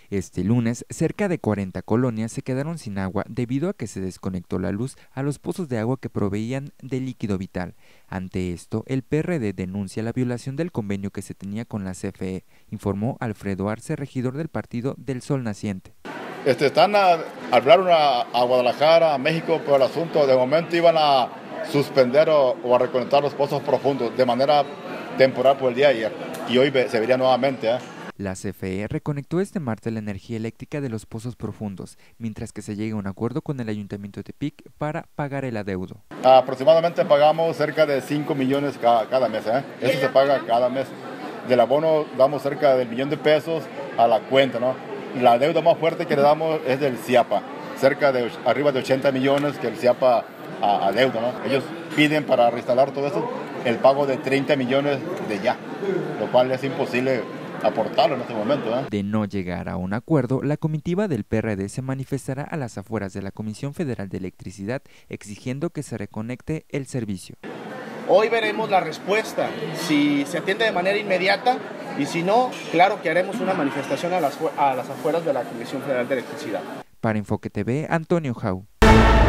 Este lunes, cerca de 40 colonias se quedaron sin agua debido a que se desconectó la luz a los pozos de agua que proveían de líquido vital. Ante esto, el PRD denuncia la violación del convenio que se tenía con la CFE, informó Alfredo Arce, regidor del Partido del Sol Naciente. Están a hablar a Guadalajara, a México, por el asunto. De momento iban a suspender o a reconectar los pozos profundos de manera temporal por el día de ayer. Y hoy se vería nuevamente. La CFE reconectó este martes la energía eléctrica de los pozos profundos, mientras que se llega a un acuerdo con el Ayuntamiento de Tepic para pagar el adeudo. Aproximadamente pagamos cerca de 5 millones cada mes. Eso se paga cada mes. Del abono damos cerca del $1,000,000 a la cuenta, ¿no? La deuda más fuerte que le damos es del CIAPA, arriba de 80 millones que el CIAPA adeuda, ¿no? Ellos piden para reinstalar todo eso el pago de 30 millones de ya, lo cual es imposible aportarlo en este momento. De no llegar a un acuerdo, la comitiva del PRD se manifestará a las afueras de la Comisión Federal de Electricidad exigiendo que se reconecte el servicio. Hoy veremos la respuesta, si se atiende de manera inmediata y si no, claro que haremos una manifestación a las afueras de la Comisión Federal de Electricidad. Para Enfoque TV, Antonio Jau.